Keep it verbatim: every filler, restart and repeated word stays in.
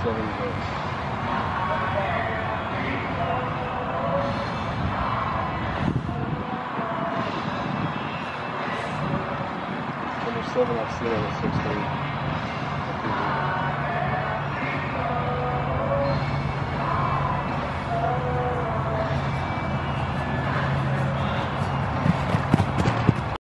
seven votes. Number seven I've seen on the sixteen.